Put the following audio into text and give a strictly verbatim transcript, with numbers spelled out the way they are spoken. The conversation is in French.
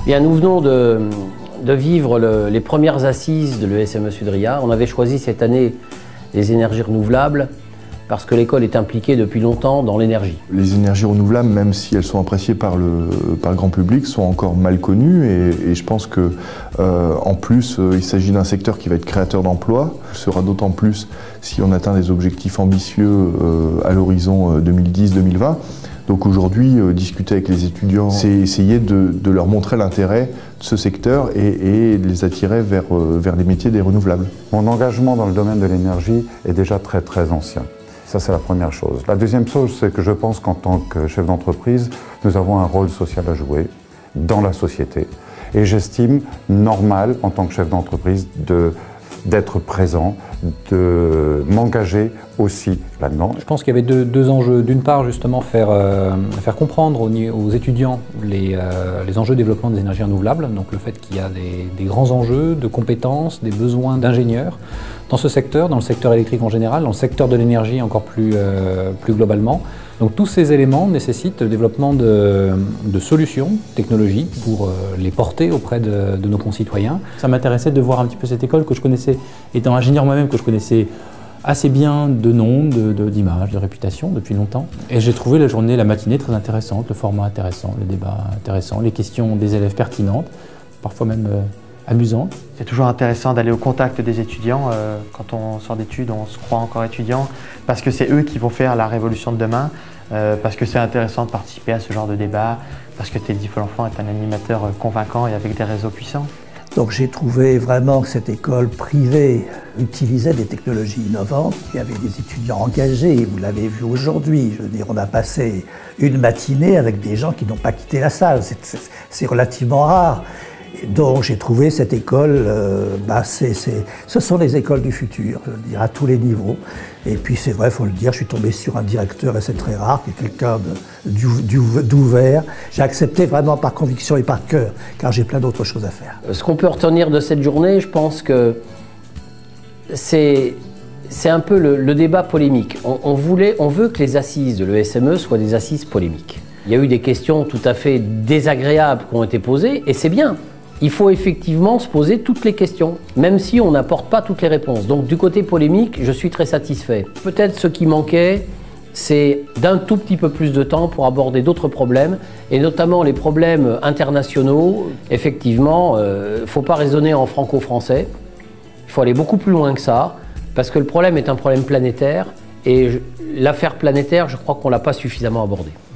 Bien, nous venons de, de vivre le, les premières assises de l'E S M E Sudria. On avait choisi cette année les énergies renouvelables parce que l'école est impliquée depuis longtemps dans l'énergie. Les énergies renouvelables, même si elles sont appréciées par le, par le grand public, sont encore mal connues et, et je pense que, euh, en plus, euh, il s'agit d'un secteur qui va être créateur d'emplois. Ce sera d'autant plus si on atteint des objectifs ambitieux euh, à l'horizon deux mille dix deux mille vingt. Donc aujourd'hui, euh, discuter avec les étudiants, c'est essayer de, de leur montrer l'intérêt de ce secteur et, et de les attirer vers, euh, vers les métiers des renouvelables. Mon engagement dans le domaine de l'énergie est déjà très très ancien. Ça, c'est la première chose. La deuxième chose, c'est que je pense qu'en tant que chef d'entreprise, nous avons un rôle social à jouer dans la société. Et j'estime normal, en tant que chef d'entreprise, de d'être présent, de m'engager aussi là-dedans. Je pense qu'il y avait deux, deux enjeux. D'une part, justement, faire, euh, faire comprendre aux, aux étudiants les, euh, les enjeux de développement des énergies renouvelables, donc le fait qu'il y a des, des grands enjeux de compétences, des besoins d'ingénieurs dans ce secteur, dans le secteur électrique en général, dans le secteur de l'énergie encore plus, euh, plus globalement. Donc tous ces éléments nécessitent le développement de, de solutions technologiques pour euh, les porter auprès de, de nos concitoyens. Ça m'intéressait de voir un petit peu cette école que je connaissais, étant ingénieur moi-même, que je connaissais assez bien de nom, de, de, d'image, de réputation depuis longtemps. Et j'ai trouvé la journée, la matinée très intéressante, le format intéressant, le débat intéressant, les questions des élèves pertinentes, parfois même euh, amusantes. C'est toujours intéressant d'aller au contact des étudiants. Euh, quand on sort d'études, on se croit encore étudiant, parce que c'est eux qui vont faire la révolution de demain, euh, parce que c'est intéressant de participer à ce genre de débat, parce que Teddy Folenfant est un animateur convaincant et avec des réseaux puissants. Donc j'ai trouvé vraiment que cette école privée utilisait des technologies innovantes. Il y avait des étudiants engagés, vous l'avez vu aujourd'hui. Je veux dire, on a passé une matinée avec des gens qui n'ont pas quitté la salle. C'est relativement rare. Donc j'ai trouvé cette école, euh, bah c'est, c'est, ce sont les écoles du futur, je veux dire, à tous les niveaux. Et puis c'est vrai, il faut le dire, je suis tombé sur un directeur, et c'est très rare, qui est quelqu'un d'ouvert. J'ai accepté vraiment par conviction et par cœur, car j'ai plein d'autres choses à faire. Ce qu'on peut retenir de cette journée, je pense que c'est un peu le, le débat polémique. On, on, voulait, on veut que les assises de l'E S M E soient des assises polémiques. Il y a eu des questions tout à fait désagréables qui ont été posées, et c'est bien. Il faut effectivement se poser toutes les questions, même si on n'apporte pas toutes les réponses. Donc du côté polémique, je suis très satisfait. Peut-être ce qui manquait, c'est d'un tout petit peu plus de temps pour aborder d'autres problèmes, et notamment les problèmes internationaux. Effectivement, il euh, ne faut pas raisonner en franco-français, il faut aller beaucoup plus loin que ça, parce que le problème est un problème planétaire, et l'affaire planétaire, je crois qu'on ne l'a pas suffisamment abordée.